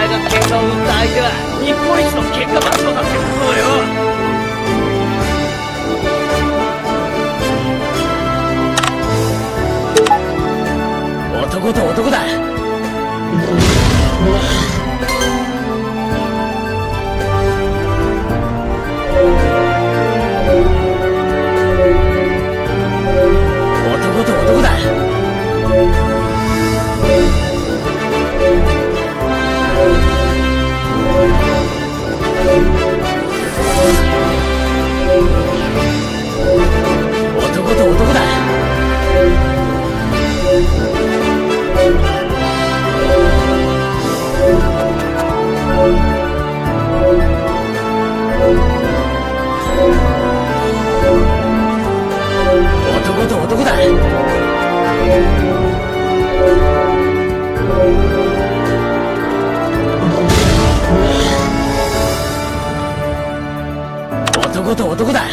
前が喧嘩を売った相手は日本一の喧嘩番長だってことだよ。男と男だ。男と男だ。男と男だ。男と男だ。男と男だ。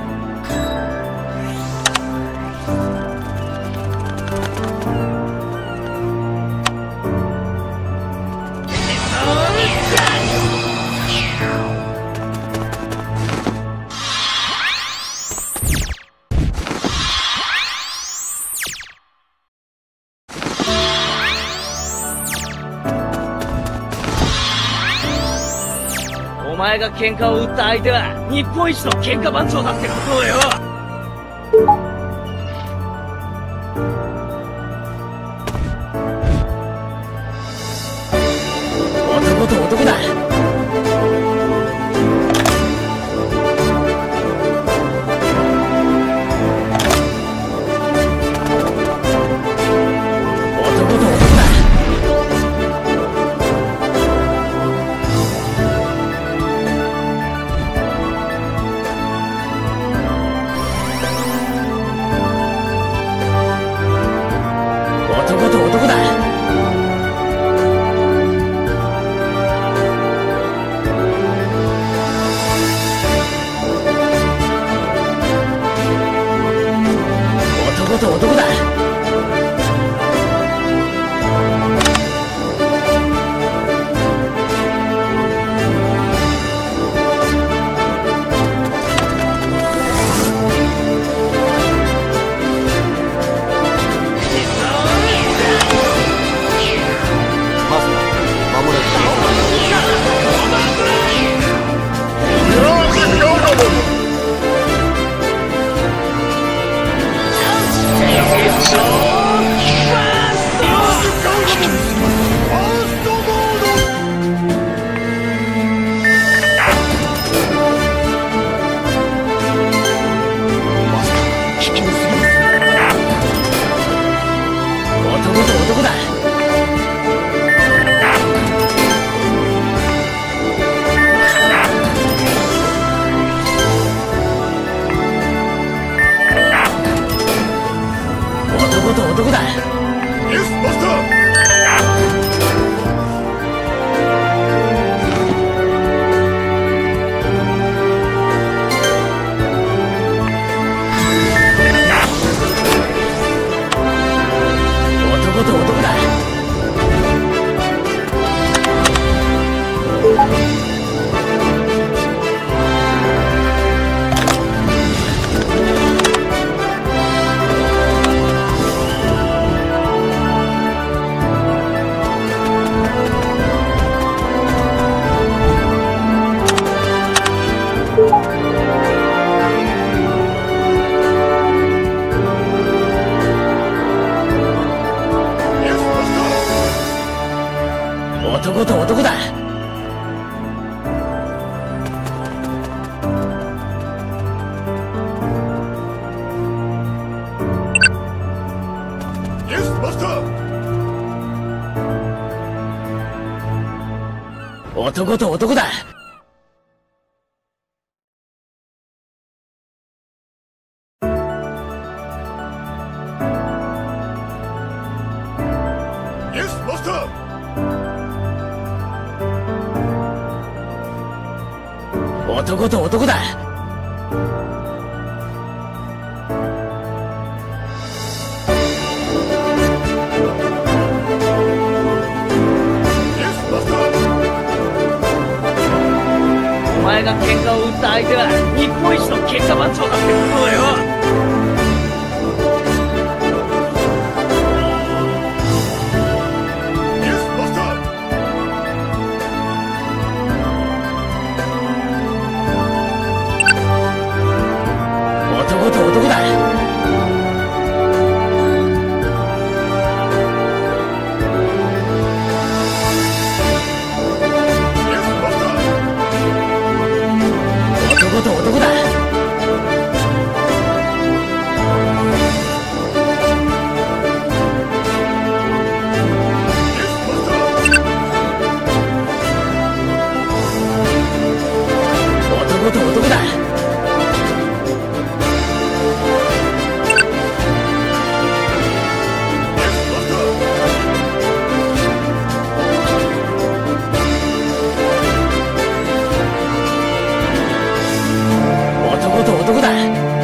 お前が喧嘩を売った相手は日本一の喧嘩番長だってことだよ。男と男だ。男と男だ。男と男だ。男と男だ。男と男だ。 前が喧嘩を売った相手は日本一の喧嘩番長だってことをよ。 男と男だ。男と男だ。男と男だ。男と男だ。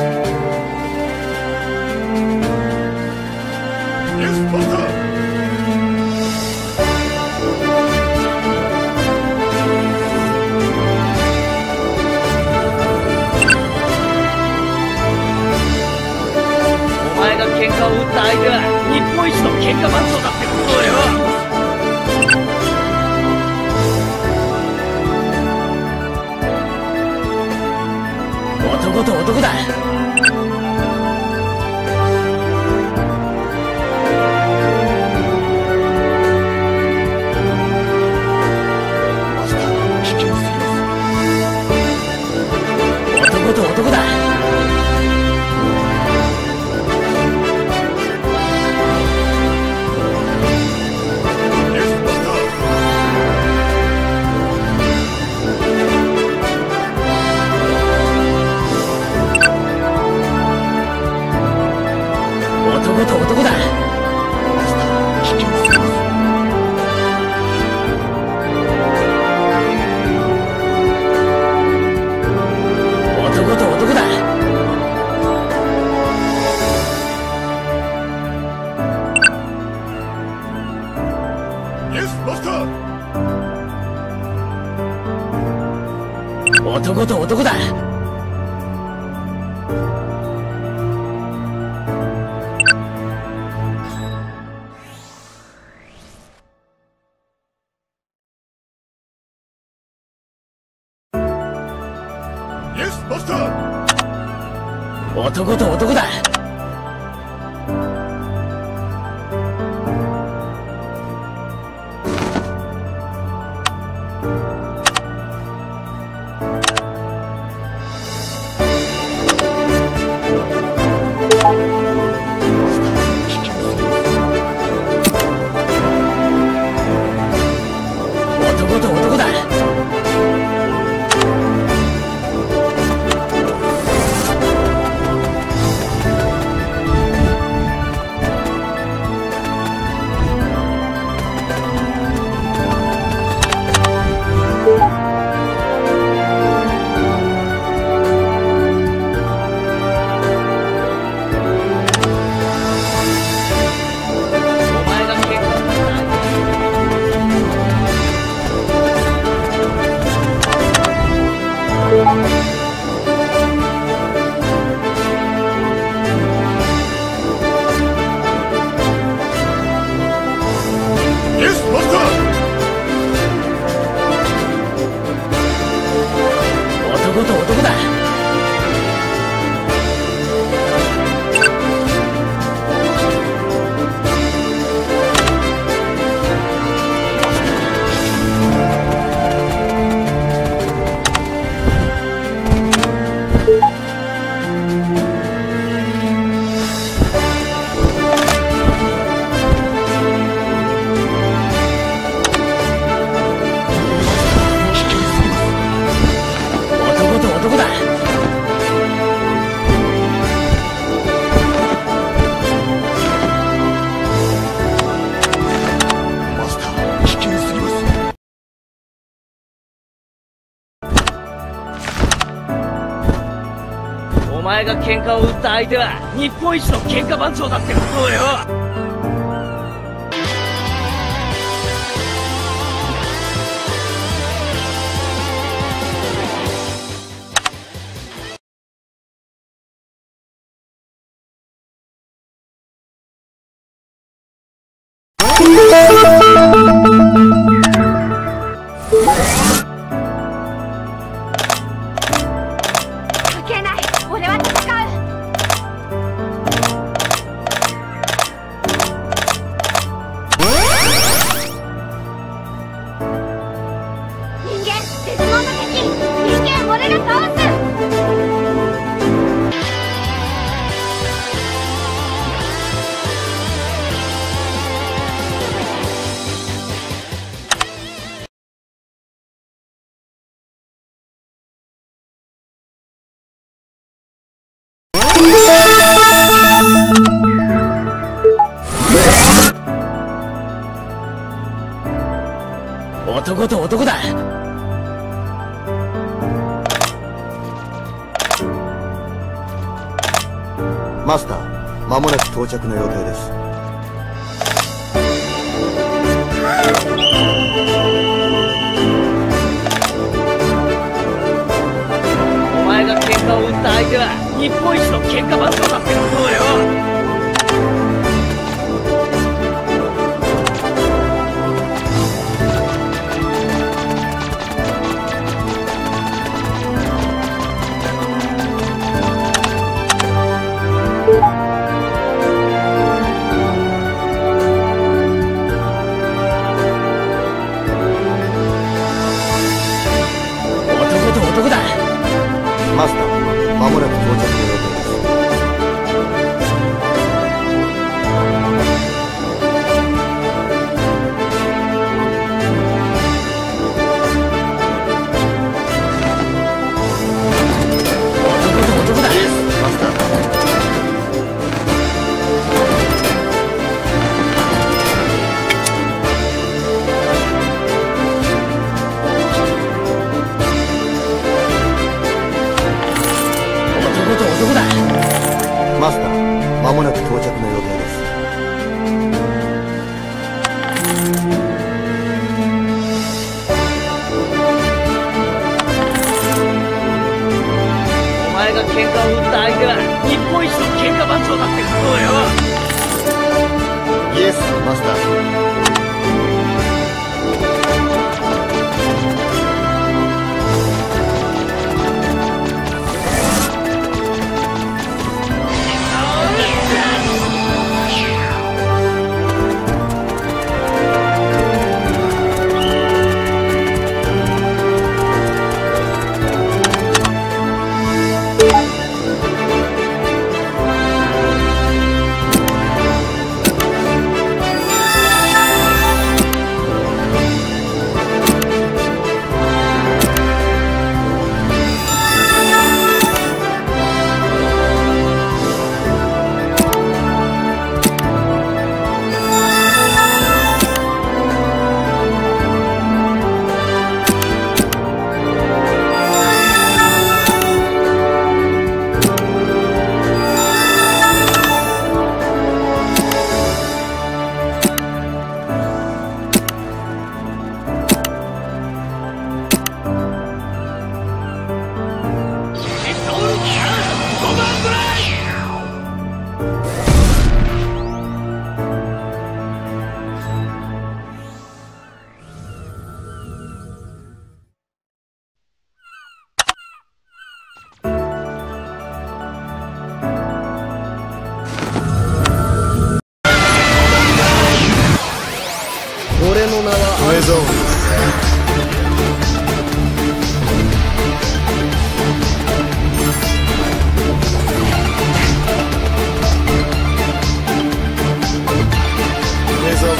お前が喧嘩を打った相手は日本一の喧嘩番長だってことをよ。 男と男だ。男と男だ。男と男だ。男と男だ。男と男だ。男と男だ。男と男だ。男と男だ。 お前が喧嘩を売った相手は日本一の喧嘩番長だってことをよ。 男と男だ。 マスター、間もなく到着の予定です。 お前が喧嘩を打った相手は日本一の喧嘩番長だってことだよ。 マスター、間もなく到着の予定です。 男と男だ。 マスター。マスター、間もなく到着の予定です。 お前が喧嘩を打った相手は日本一の喧嘩番長だってことだよ。 イエス、マスター。 俺の名は上蔵。上蔵。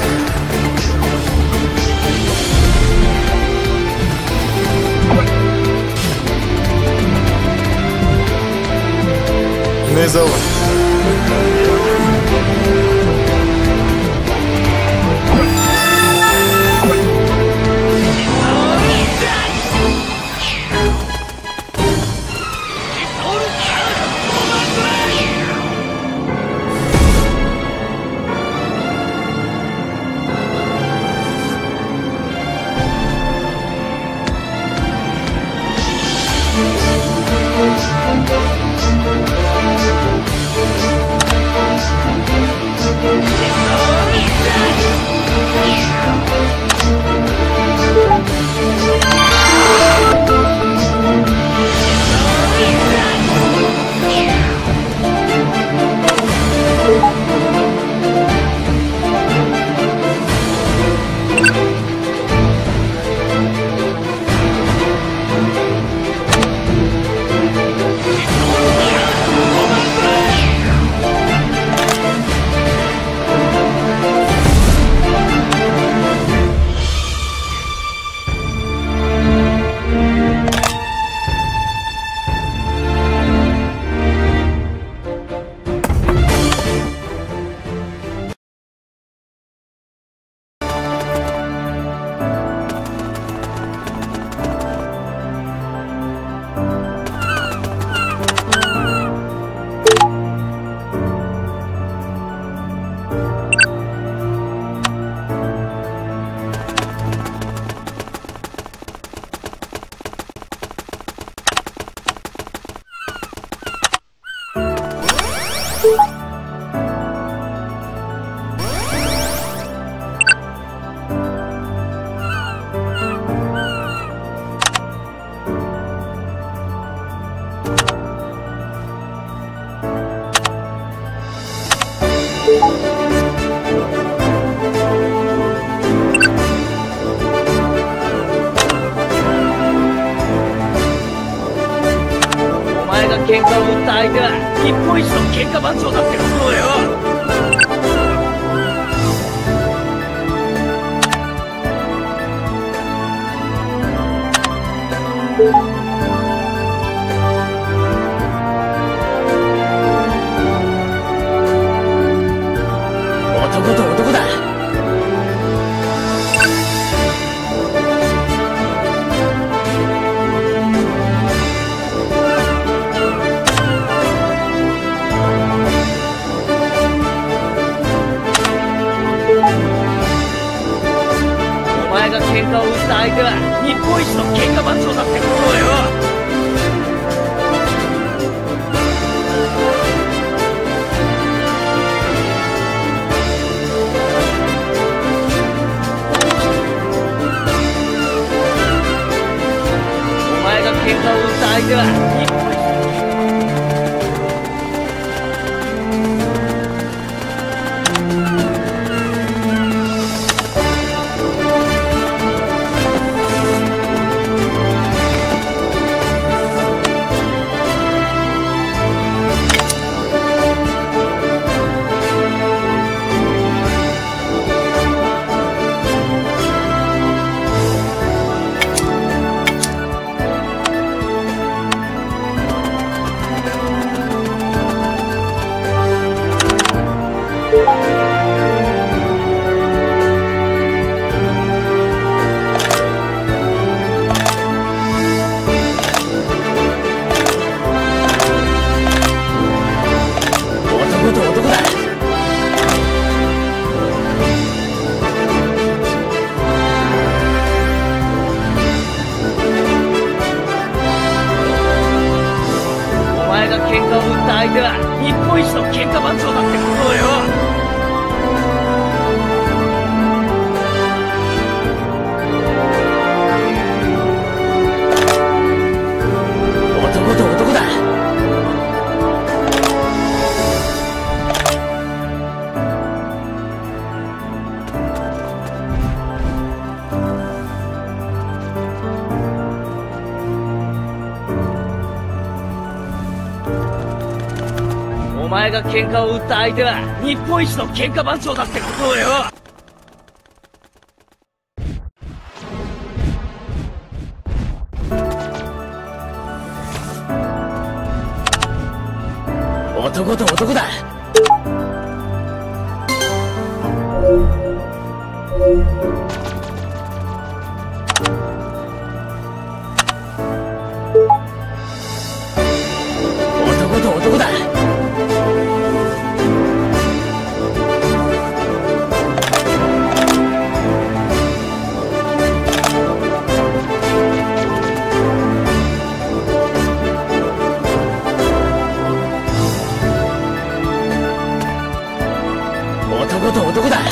上蔵。 喧嘩を売った相手は日本一の喧嘩番長だってことをよ。 男と男だ。 お前が喧嘩を売った相手は日本一の喧嘩番長だってことをよ。喧嘩を打った相手は日本一。喧嘩を打った相手は日本一の喧嘩番長だってことをよ。 男と男だ。 お前が喧嘩を打った相手は日本一の喧嘩番長だってことをよ。 男と男だ。男と男だ。男と男だ。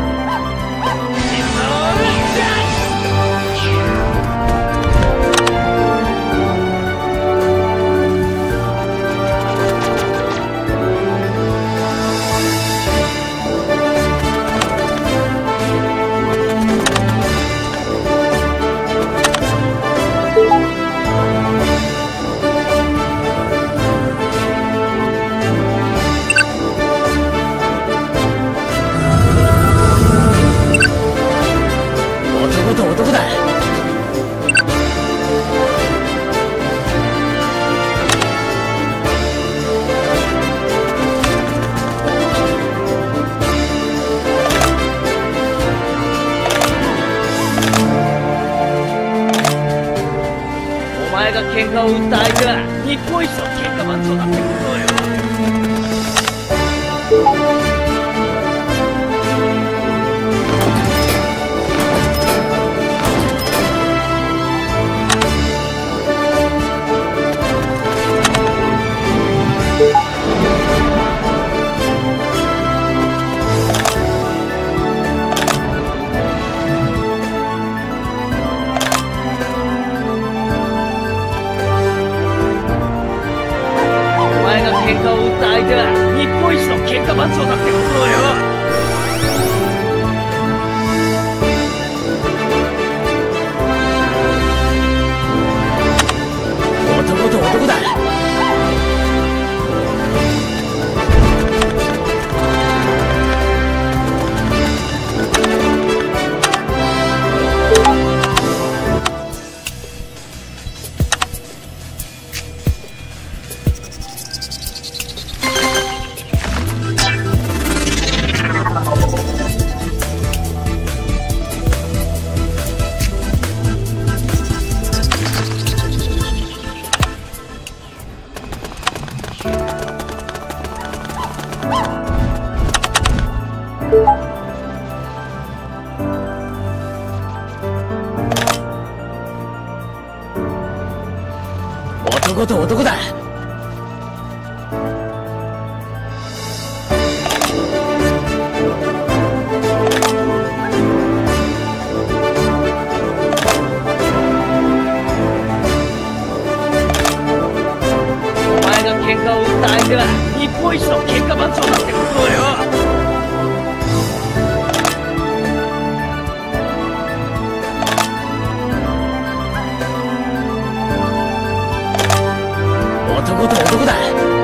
喧嘩を打った相手は日本一の喧嘩番長だってことをよ。喧嘩を打った相手は日本一の喧嘩番長だってことをよ。 男と男だ。 男と男だ。 喧嘩を打った相手は日本一の喧嘩番長だってことをよ。 男と男だ。